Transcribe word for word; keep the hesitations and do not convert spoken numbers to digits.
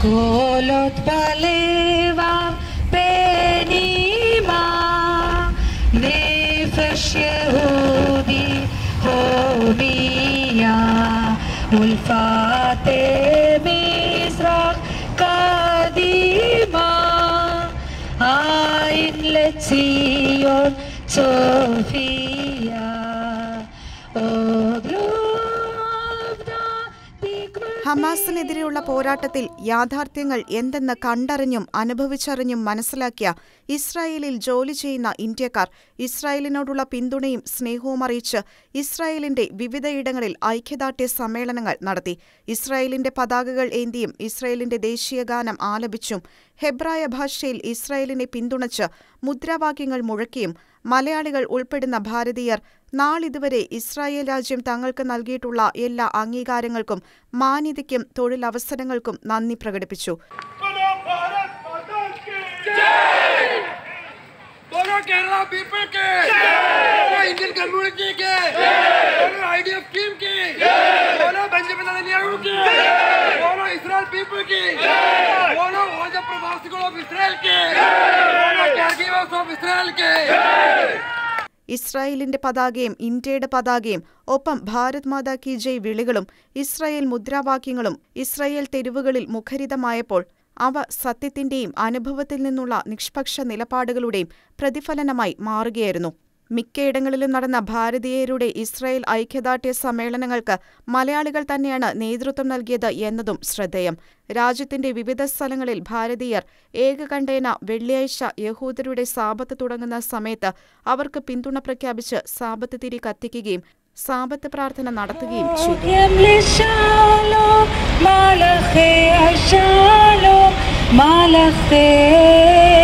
קולות בלבב בנימה נפש יהודי הומייה ולפת מזרח קדימה עין לציון צופיה ഹമാസിനെതിരെയുള്ള പോരാട്ടത്തിൽ യാഥാർത്ഥ്യങ്ങൾ എന്തെന്ന് കണ്ടറിഞ്ഞും അനുഭവിച്ചറിഞ്ഞും മനസ്സിലാക്കിയ ഇസ്രായേലിൽ ജോലി ചെയ്യുന്ന ഇന്ത്യക്കാർ ഇസ്രായേലിനോടുള്ള പിന്തുണയും സ്നേഹവും അറിയിച്ച് ഇസ്രായേലിന്റെ വിവിധയിടങ്ങളിൽ ഐക്യദാർഢ്യ സമ്മേളനങ്ങൾ നടത്തി. ഇസ്രായേലിന്റെ പതാകകൾ ഏന്തിയും ഇസ്രായേലിന്റെ ദേശീയഗാനം ആലപിച്ചും ഹെബ്രായ ഭാഷയിൽ ഇസ്രായേലിനെ പിന്തുണച്ച് മുദ്രാവാക്യങ്ങൾ മുഴക്കിയും മലയാളികൾ ഉൾപ്പെടുന്ന ഭാരതീയർ നാളിതുവരെ ഇസ്രായേൽ രാജ്യം തങ്ങൾക്ക് നൽകിയിട്ടുള്ള എല്ലാ അംഗീകാരങ്ങൾക്കും മാന്യതയ്ക്കും തൊഴിലവസരങ്ങൾക്കും നന്ദി പ്രകടിപ്പിച്ചു. ഇസ്രായേലിന്റെ പതാകയും ഇന്ത്യയുടെ പതാകയും ഒപ്പം ഭാരത് മാതാ കി ജയ് വിളികളും ഇസ്രായേൽ മുദ്രാവാക്യങ്ങളും ഇസ്രായേൽ തെരുവുകളിൽ മുഖരിതമായപ്പോൾ അവ സത്യത്തിന്റെയും അനുഭവത്തിൽ നിന്നുള്ള നിഷ്പക്ഷ നിലപാടുകളുടെയും പ്രതിഫലനമായി മാറുകയായിരുന്നു. മിക്കയിടങ്ങളിലും നടന്ന ഭാരതീയരുടെ ഇസ്രായേൽ ഐക്യദാർഢ്യ സമ്മേളനങ്ങൾക്ക് മലയാളികൾ തന്നെയാണ് നേതൃത്വം നൽകിയത് എന്നതും ശ്രദ്ധേയം. രാജ്യത്തിന്റെ വിവിധ സ്ഥലങ്ങളിൽ ഭാരതീയർ ഏകകണ്ഠേന വെള്ളിയാഴ്ച യഹൂദരുടെ സാബത്ത് തുടങ്ങുന്ന സമയത്ത് അവർക്ക് പിന്തുണ പ്രഖ്യാപിച്ച് സാബത്ത് തിരി കത്തിക്കുകയും സാബത്ത് പ്രാർത്ഥന നടത്തുകയും ചെയ്തു.